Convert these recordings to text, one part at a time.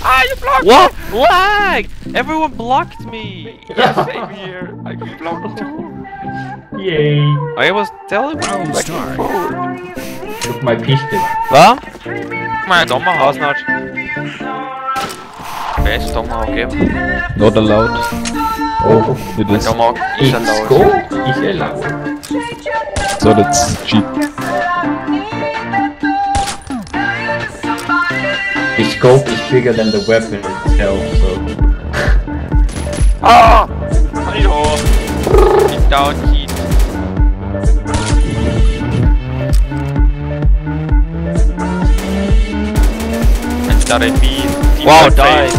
Ah, you blocked me! What? Lag! Everyone blocked me! Yeah, same here. I got blocked too. Yay! I was telling you Round like start. Look my pistol. Hva? My tomahawk. Snart. Best tomahawk ever. Not allowed. Oh, It My is. tomahawk is it's allowed. gold. It's allowed. So that's cheap. The scope is bigger than the weapon itself, so... Ah! Hallo! Keep down, Keith. And started me. Wow, die!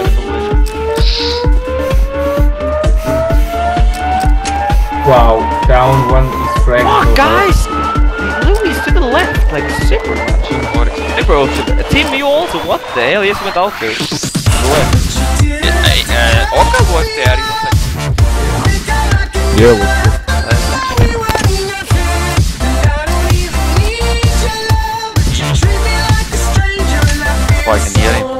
Wow, down one is fragged. Oh, guys! Louis to the left, like super much. Bro, team you also, what the hell? He just went out there. Oka was there, he was like... Yeah, Oh, I can hear him.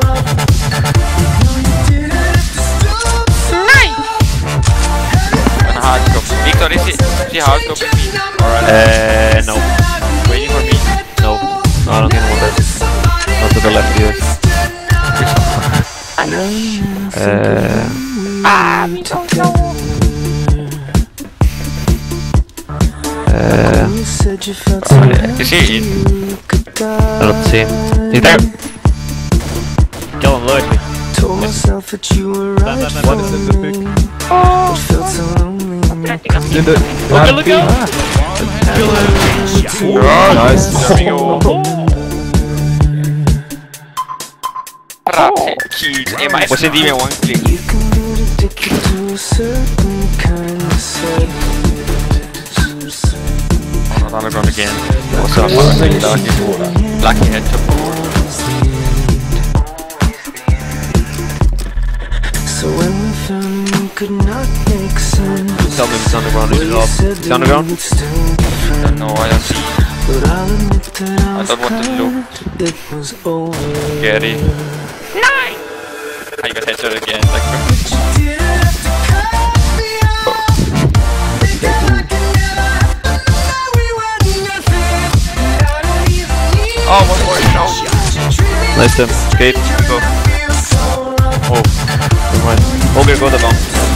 And hardstop. Victor, is he hardstopping me? Alright. No. Waiting for me. No. No, I don't think one does. Not to the left either. Is he in? I don't see him. He's there! Kill him, Lloyd. Told myself that you were right for me. It felt so lonely. Okay, look out! nice. There we go. Keith, am I was in even one click? You can get addicted to a certain kind of sadness. Not underground again. What's up? Lucky head to board. So when we found we could not make sense. Tell me if it's underground, is it off? It's underground? No, I don't see. But I'll admit that I don't want to look it was over. scary. Nine! I got headshot again. Like, oh, one more. No. Nice them. Escape. Go. Oh. Never mind. Okay, go the bomb.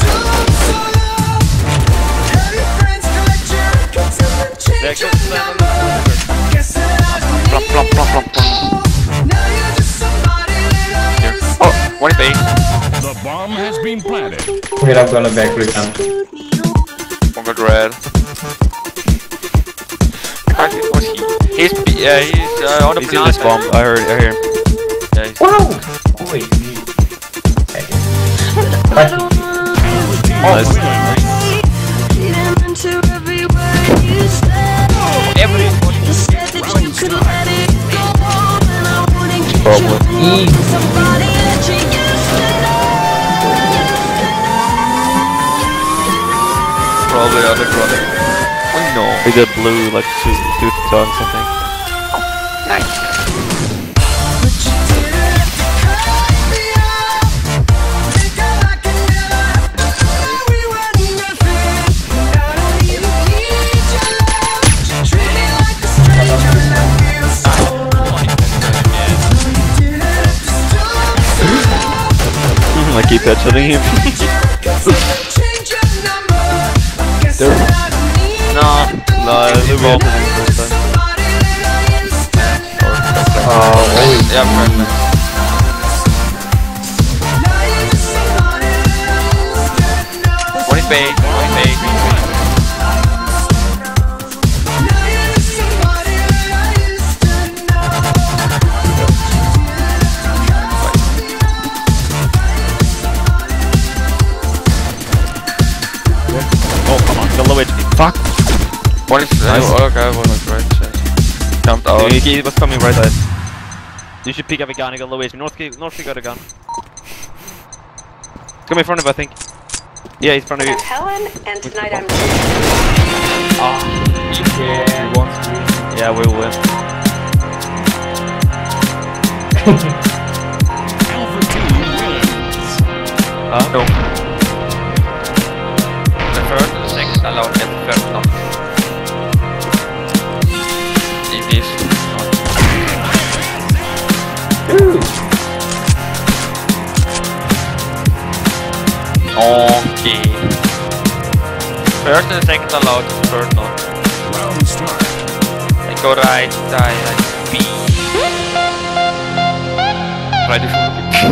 There goes the plop, plop, plop, plop, plop. Here. Oh, one is base. The bomb has been planted. Wait, I'm gonna back recon. One got red. I think was he? He's on the He's in this bomb. I hear him. Yeah, he's Wow! Oh, wait. Nice. Probably. probably underground. Oh no. He did blue like two tongues, I think. Nice. I keep headshotting him. No, I blew off him first time. Yeah, fragment. One is bait, one is bait. Oh, come on, the low HP. Fuck! One is Nice. okay, one is right side. Jumped out. He was coming right side. You should pick up a gun, he got low HP. North got a gun. He's coming in front of you, I think. Yeah, he's in front of you. I'm Helen, and tonight I'm... Yeah, we will win. Alpha team No. The first and the second allowed, and the first not. It is not. Okay. First and the second allowed, third not. Round start. I go right, die, like B. Ready for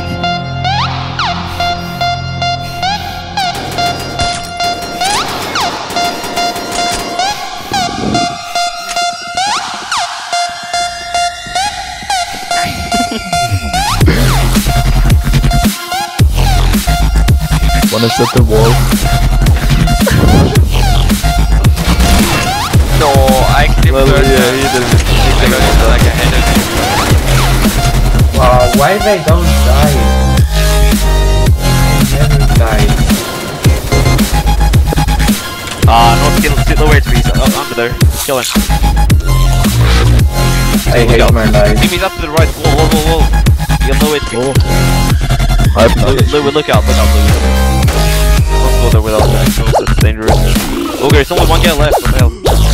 One is at the wall. No, I clipped Well, first. yeah, he did it. I got it like ahead of you. Wow, why they don't die? They never die. North kill the wage piece under there. Kill him. I hate my life. He's up to the right. Whoa. You have no way to Oh. I have no look out. Don't go there without that. That's dangerous. Okay, there's only one guy left. What the hell?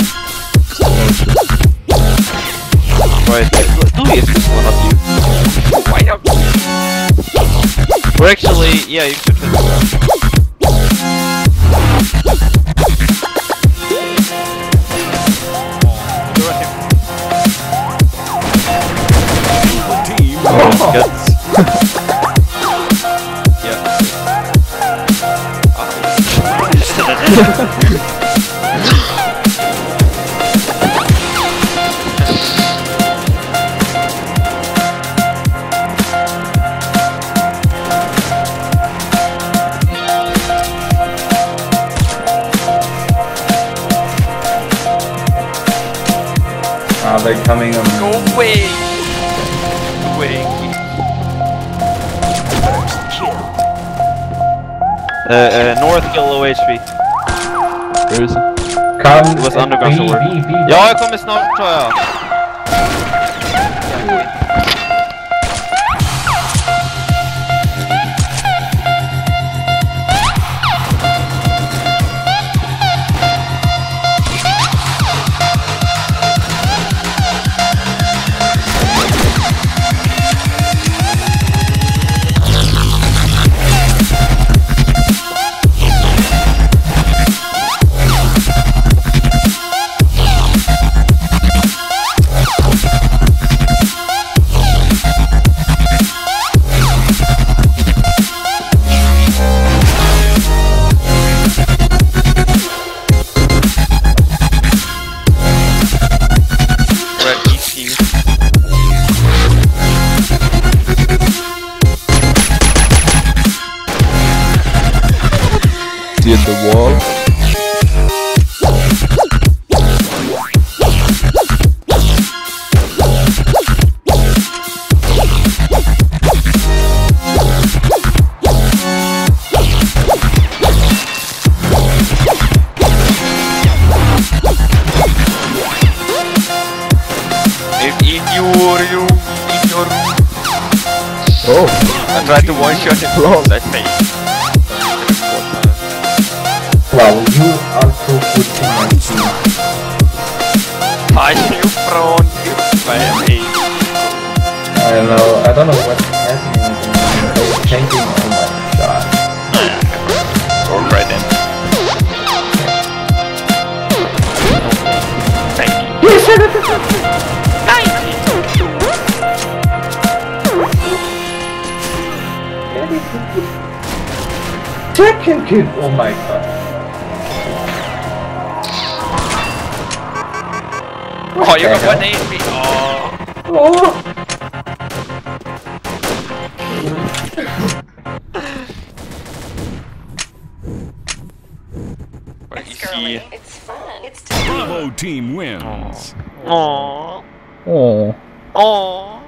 Right. Do we just one of you? Why not? We're actually, yeah, you should. Team Good. They're coming on. Go away! Away. North kill low HP. Where is it? Come. Det var underground somewhere. Ja, jag kommer snart tror jag. See at the wall. Oh, I tried to one-shot him. Wrong. That face. Wow, you are so good in my team. I feel prone. I am a. I don't know what's happening. It's changing. Oh my god. Alright then. Thank you. Second kill. Oh my god. Oh, you got 1 HP. Oh. Easy. It's fun. It's Bravo team wins. Oh. Oh. Oh.